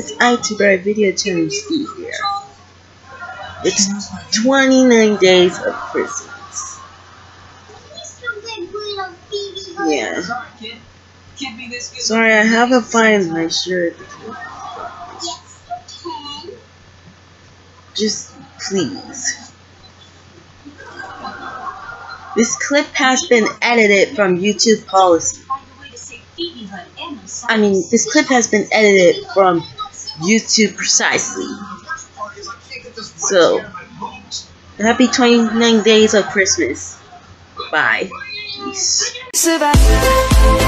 It's iTuber Video Challenge Steve here. It's 29 days of Christmas. Yeah. Sorry, I haven't found my shirt. Just please. This clip has been edited from YouTube policy. This clip has been edited from YouTube precisely. So, happy 29 days of Christmas. Bye. Peace.